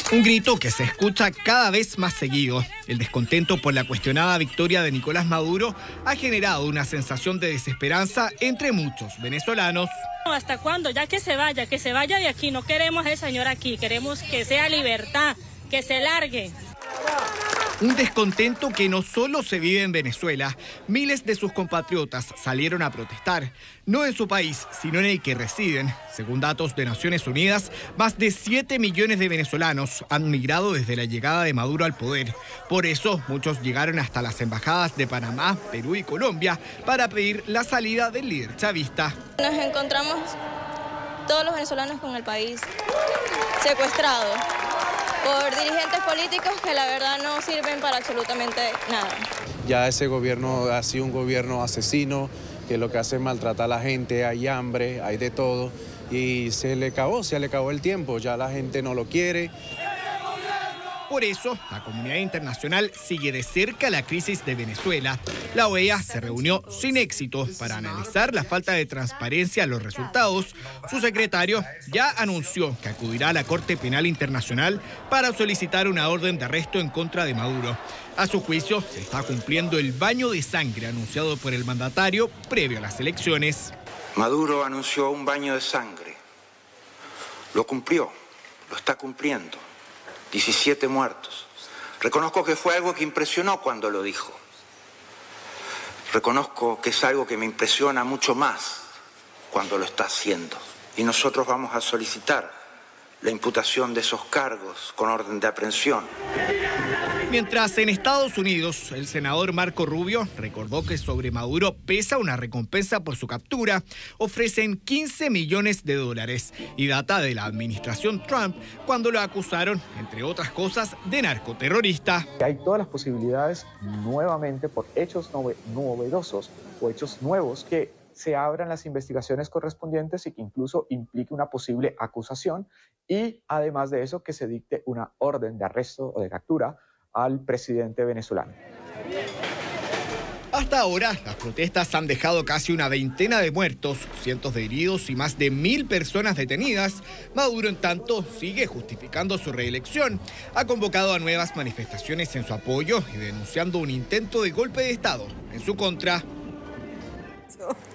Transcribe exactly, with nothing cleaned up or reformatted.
Un grito que se escucha cada vez más seguido. El descontento por la cuestionada victoria de Nicolás Maduro ha generado una sensación de desesperanza entre muchos venezolanos. ¿Hasta cuándo? Ya que se vaya, que se vaya de aquí. No queremos a ese señor aquí, queremos que sea libertad, que se largue. Un descontento que no solo se vive en Venezuela. Miles de sus compatriotas salieron a protestar, no en su país, sino en el que residen. Según datos de Naciones Unidas, más de siete millones de venezolanos han migrado desde la llegada de Maduro al poder. Por eso, muchos llegaron hasta las embajadas de Panamá, Perú y Colombia para pedir la salida del líder chavista. Nos encontramos todos los venezolanos con el país secuestrado por dirigentes políticos que la verdad no sirven para absolutamente nada. Ya ese gobierno ha sido un gobierno asesino, que lo que hace es maltratar a la gente, hay hambre, hay de todo, y se le acabó, se le acabó el tiempo, ya la gente no lo quiere. Por eso, la comunidad internacional sigue de cerca la crisis de Venezuela. La O E A se reunió sin éxito para analizar la falta de transparencia en los resultados. Su secretario ya anunció que acudirá a la Corte Penal Internacional para solicitar una orden de arresto en contra de Maduro. A su juicio, se está cumpliendo el baño de sangre anunciado por el mandatario previo a las elecciones. Maduro anunció un baño de sangre. Lo cumplió, lo está cumpliendo. diecisiete muertos. Reconozco que fue algo que impresionó cuando lo dijo. Reconozco que es algo que me impresiona mucho más cuando lo está haciendo. Y nosotros vamos a solicitar la imputación de esos cargos con orden de aprehensión. Mientras en Estados Unidos, el senador Marco Rubio recordó que sobre Maduro pesa una recompensa por su captura, ofrecen quince millones de dólares y data de la administración Trump cuando lo acusaron, entre otras cosas, de narcoterrorista. Hay todas las posibilidades nuevamente por hechos novedosos o hechos nuevos que se abran las investigaciones correspondientes y que incluso implique una posible acusación y además de eso que se dicte una orden de arresto o de captura al presidente venezolano. Hasta ahora, las protestas han dejado casi una veintena de muertos, cientos de heridos y más de mil personas detenidas. Maduro, en tanto, sigue justificando su reelección. Ha convocado a nuevas manifestaciones en su apoyo y denunciando un intento de golpe de Estado en su contra.